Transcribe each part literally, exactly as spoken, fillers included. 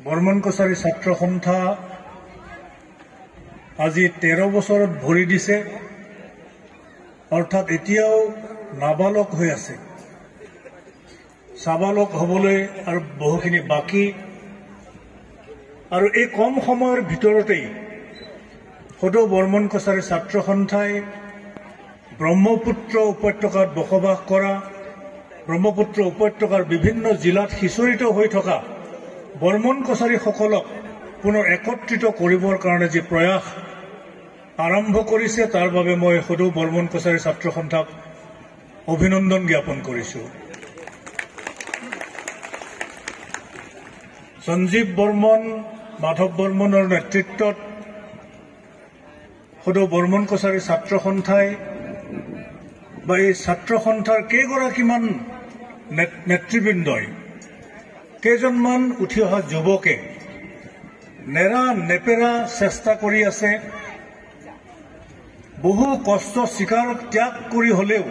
বৰ্মন কছাৰী ছাত্ৰ সন্থা আজি তেৰ বছৰত ভৰি দিছে, অৰ্থাৎ এতিয়াও নাবালক হৈ আছে। সাবালক হ'বলৈ আৰু বহুখিনি বাকী, আৰু এই কম সময়ৰ ভিতৰতেই সদৌ বৰ্মন কছাৰী ছাত্ৰ সন্থাই ব্ৰহ্মপুত্ৰ উপত্যকাত বসবাস কৰা, ব্ৰহ্মপুত্ৰ উপত্যকাৰ বিভিন্ন জিলাত সিঁচৰিত হৈ থকা বৰ্মন কছাৰীসকলক পুনৰ একত্ৰিত কৰিবৰ কাৰণে যি প্ৰয়াস আৰম্ভ কৰিছে, তাৰ বাবে মই সদৌ বৰ্মন কছাৰী ছাত্ৰ সন্থাক অভিনন্দন জ্ঞাপন কৰিছোঁ। সঞ্জীৱ বৰ্মন, মাধৱ বৰ্মনৰ নেতৃত্বত সদৌ বৰ্মন কছাৰী ছাত্ৰ সন্থাই বা এই ছাত্ৰ সন্থাৰ কেইগৰাকীমান নেতৃবৃন্দই, কেইজনমান উঠি অহা যুৱকে নেৰা নেপেৰা চেষ্টা কৰি আছে, বহু কষ্ট স্বীকাৰ ত্যাগ কৰি হলেও,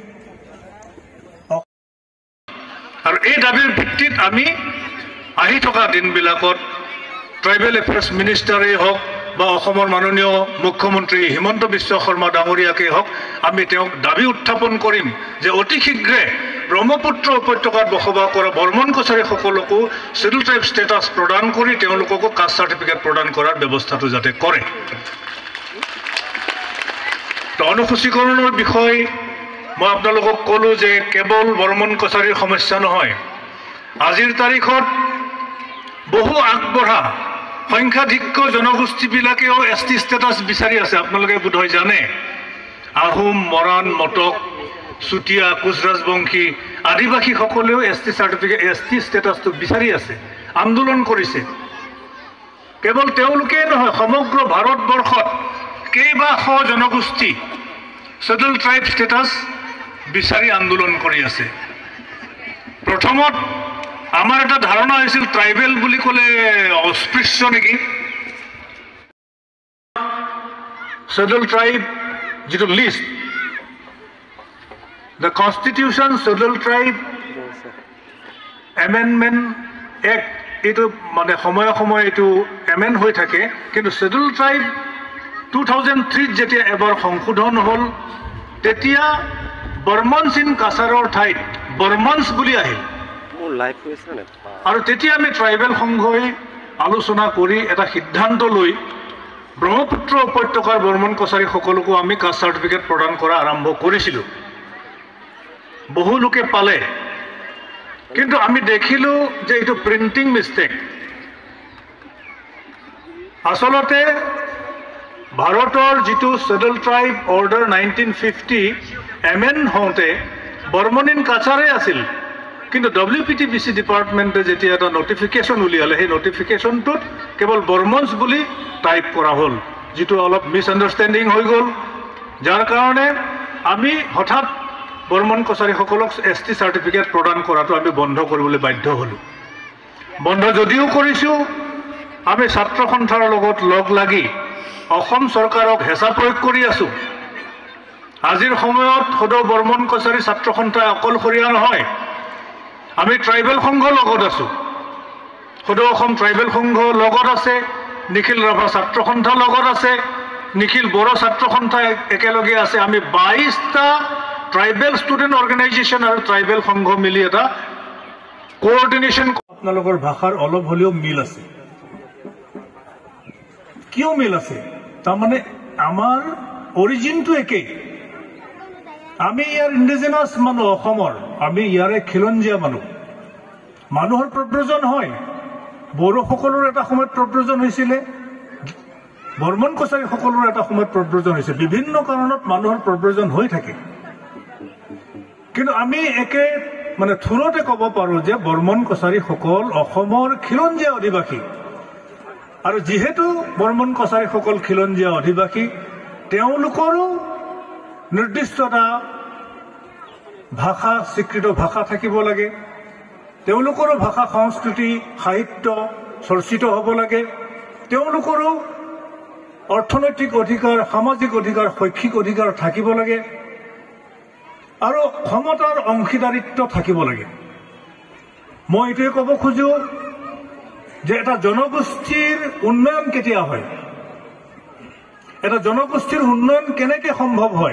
আৰু এই দাবীৰ ভিত্তিত আমি আহি থকা দিনবিলাকত ট্ৰাইবেল এফেয়াৰ্ছ মিনিষ্টাৰেই হওক বা অসমৰ মাননীয় মুখ্যমন্ত্ৰী হিমন্ত বিশ্ব শৰ্মা ডাঙৰীয়াকেই হওক, আমি তেওঁক দাবী উত্থাপন কৰিম যে অতি শীঘ্ৰে ব্ৰহ্মপুত্ৰ উপত্যকাত বসবাস কৰা বৰ্মন কছাৰীসকলকো শিডিউল ট্ৰাইব ষ্টেটাছ প্ৰদান কৰি তেওঁলোককো কাষ্ট চাৰ্টিফিকেট প্ৰদান কৰাৰ ব্যৱস্থাটো যাতে কৰে। অনুসূচীকৰণৰ বিষয় মই আপোনালোকক ক'লো যে কেৱল বৰ্মন কছাৰীৰ সমস্যা নহয়, আজিৰ তাৰিখত বহু আগবঢ়া সংখ্যাধিক্য জনগোষ্ঠীবিলাকেও এছ টি ষ্টেটাছ বিচাৰি আছে। আপোনালোকে বোধহয় জানে, আহোম, মৰাণ, মটক, চুতীয়া, কোচ ৰাজবংশী, আদিবাসীসকলেও S T certificate S T ষ্টেটাছটো বিচাৰি আছে, আন্দোলন কৰিছে। কেৱল তেওঁলোকেই নহয়, সমগ্ৰ ভাৰতবৰ্ষত কেইবাশ জনগোষ্ঠী শিডিউল ট্ৰাইব ষ্টেটাছ বিচাৰি আন্দোলন কৰি আছে। প্ৰথমত আমাৰ এটা ধাৰণা হৈছিল ট্ৰাইবেল বুলি ক'লে অস্পৃশ্য নেকি। শিডিউল ট্ৰাইব যিটো list, the constitution schedule tribe amendment act, এইটো মানে সময়ে সময়ে এইটো এমেণ্ড হৈ থাকে, কিন্তু শিডিউল ট্ৰাইব টু থাউজেণ্ড থ্ৰীত যেতিয়া এবাৰ সংশোধন হ'ল, তেতিয়া বৰ্মনছ ইন কাছাৰৰ ঠাইত বৰ্মনছ বুলি আহিল। আৰু তেতিয়া আমি ট্ৰাইবেল সংঘই আলোচনা কৰি এটা সিদ্ধান্ত লৈ ব্ৰহ্মপুত্ৰ উপত্যকাৰ বৰ্মন কছাৰীসকলকো আমি কাষ্ট চাৰ্টিফিকেট প্ৰদান কৰা আৰম্ভ কৰিছিলোঁ। বহু লোকে পালে, কিন্তু আমি দেখিলোঁ যে এইটো প্ৰিণ্টিং মিষ্টেক। আচলতে ভাৰতৰ যিটো schedule tribe order nineteen fifty amend হওঁতে বৰ্মন ইন কাছাৰে আছিল, কিন্তু W P T B C ডিপাৰ্টমেণ্টে যেতিয়া এটা নটিফিকেশ্যন উলিয়ালে, সেই নটিফিকেশ্যনটোত কেৱল বৰ্মনছ বুলি টাইপ কৰা হ'ল, যিটো অলপ মিছ আণ্ডাৰষ্টেণ্ডিং হৈ গ'ল, যাৰ কাৰণে আমি হঠাৎ বৰ্মন কছাৰীসকলক এছ টি চাৰ্টিফিকেট প্ৰদান কৰাটো আমি বন্ধ কৰিবলৈ বাধ্য হ'লোঁ। বন্ধ যদিও কৰিছোঁ, আমি ছাত্ৰ সন্থাৰ লগত লগ লাগি অসম চৰকাৰক হেঁচা প্ৰয়োগ কৰি আছোঁ। আজিৰ সময়ত সদৌ বৰ্মন কছাৰী ছাত্ৰ সন্থাই অকলশৰীয়া নহয়, আমি ট্ৰাইবেল সংঘ লগত আছোঁ, সদৌ অসম ট্ৰাইবেল সংঘ লগত আছে, নিখিল ৰাভা ছাত্ৰ সন্থা লগত আছে, নিখিল বড়ো ছাত্ৰ সন্থা একেলগে আছে। আমি বাইছটা ট্ৰাইবেল ষ্টুডেণ্ট অৰ্গেনাইজেশ্যন আৰু ট্ৰাইবেল সংঘ মিলি এটা কোঅৰ্ডিনেশ্যন। আপোনালোকৰ ভাষাৰ অলপ হ'লেও মিল আছে। কিয় মিল আছে? তাৰমানে আমাৰ অৰিজিনটো একেই। আমি ইয়াৰ ইণ্ডিজিনাছ মানুহ, অসমৰ আমি ইয়াৰে খিলঞ্জীয়া মানুহ। মানুহৰ প্ৰব্ৰজন হয়, বড়োসকলৰ এটা সময়ত প্ৰব্ৰজন হৈছিলে, বৰ্মন কছাৰীসকলৰ এটা সময়ত প্ৰব্ৰজন হৈছিল। বিভিন্ন কাৰণত মানুহৰ প্ৰব্ৰজন হৈ থাকে, কিন্তু আমি একে মানে থুৰতে ক'ব পাৰোঁ যে বৰ্মন কছাৰীসকল অসমৰ খিলঞ্জীয়া অধিবাসী। আৰু যিহেতু বৰ্মন কছাৰীসকল খিলঞ্জীয়া অধিবাসী, তেওঁলোকৰো নিৰ্দিষ্ট এটা ভাষা, স্বীকৃত ভাষা থাকিব লাগে, তেওঁলোকৰো ভাষা, সংস্কৃতি, সাহিত্য চৰ্চিত হ'ব লাগে, তেওঁলোকৰো অৰ্থনৈতিক অধিকাৰ, সামাজিক অধিকাৰ, শৈক্ষিক অধিকাৰ থাকিব লাগে, আৰু ক্ষমতাৰ অংশীদাৰিত্ব থাকিব লাগে। মই এইটোৱে ক'ব খোজো যে এটা জনগোষ্ঠীৰ উন্নয়ন কেতিয়া হয়, এটা জনগোষ্ঠীৰ উন্নয়ন কেনেকৈ সম্ভৱ হয়।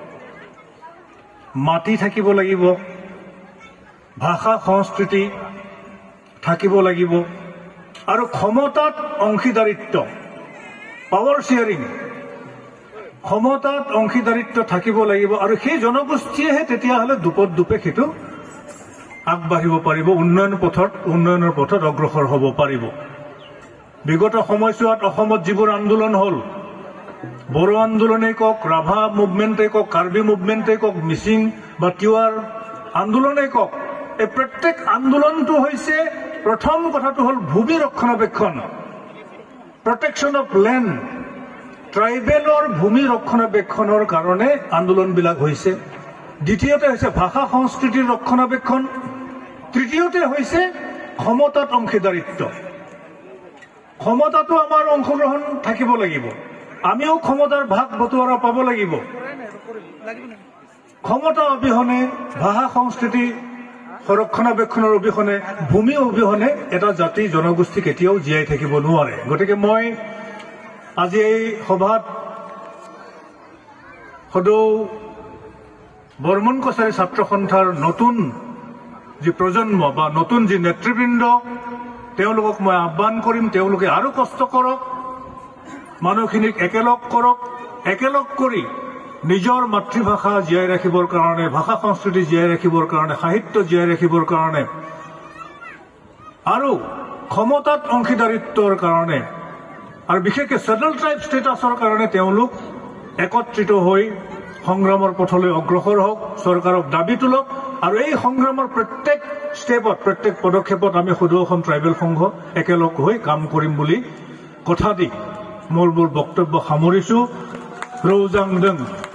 মাটি থাকিব লাগিব, ভাষা সংস্কৃতি থাকিব লাগিব, আৰু ক্ষমতাত অংশীদাৰিত্ব, পাৱাৰ শ্বেয়াৰিং, ক্ষমতাত অংশীদাৰিত্ব থাকিব লাগিব। আৰু সেই জনগোষ্ঠীয়েহে তেতিয়াহ'লে দুপদ দুপে সেইটো আগবাঢ়িব পাৰিব, উন্নয়ন পথত উন্নয়নৰ পথত অগ্ৰসৰ হ'ব পাৰিব। বিগত সময়ছোৱাত অসমত যিবোৰ আন্দোলন হ'ল, বড়ো আন্দোলনেই কওক, ৰাভা মুভমেণ্টেই কওক, কাৰ্বি মুভমেণ্টেই কওক, মিচিং বা তিৱাৰ আন্দোলনেই কওক, এই প্ৰত্যেক আন্দোলনটো হৈছে, প্ৰথম কথাটো হ'ল ভূমি ৰক্ষণাবেক্ষণ, প্ৰটেকশ্যন অফ লেণ্ড, ট্ৰাইবেলৰ ভূমি ৰক্ষণাবেক্ষণৰ কাৰণে আন্দোলনবিলাক হৈছে। দ্বিতীয়তে হৈছে ভাষা সংস্কৃতিৰ ৰক্ষণাবেক্ষণ, তৃতীয়তে হৈছে ক্ষমতাত অংশীদাৰিত্ব। ক্ষমতাটো আমাৰ অংশগ্ৰহণ থাকিব লাগিব, আমিও ক্ষমতাৰ ভাগ বটোৱাৰা পাব লাগিব। ক্ষমতা অবিহনে, ভাষা সংস্কৃতি ৰক্ষণাবেক্ষণৰ অবিহনে, ভূমি অবিহনে এটা জাতি জনগোষ্ঠী কেতিয়াও জীয়াই থাকিব নোৱাৰে। গতিকে মই আজি এই সভাত সদৌ বৰ্মন কছাৰী ছাত্ৰ সন্থাৰ নতুন যি প্ৰজন্ম বা নতুন যি নেতৃবৃন্দ, তেওঁলোকক মই আহ্বান কৰিম, তেওঁলোকে আৰু কষ্ট কৰক, মানুহখিনিক একেলগ কৰক, একেলগ কৰি নিজৰ মাতৃভাষা জীয়াই ৰাখিবৰ কাৰণে, ভাষা সংস্কৃতি জীয়াই ৰাখিবৰ কাৰণে, সাহিত্য জীয়াই ৰাখিবৰ কাৰণে আৰু ক্ষমতাত অংশীদাৰিত্বৰ কাৰণে আৰু বিশেষকৈ চেডেল ট্ৰাইব ষ্টেটাছৰ কাৰণে তেওঁলোক একত্ৰিত হৈ সংগ্ৰামৰ পথলৈ অগ্ৰসৰ হওক, চৰকাৰক দাবী তোলক। আৰু এই সংগ্ৰামৰ প্ৰত্যেক ষ্টেপত, প্ৰত্যেক পদক্ষেপত আমি সদৌ অসম ট্ৰাইবেল সংঘ একেলগ হৈ কাম কৰিম বুলি কথা দি মোৰ মোৰ বক্তব্য সামৰিছোঁ। ৰৌজাং দং।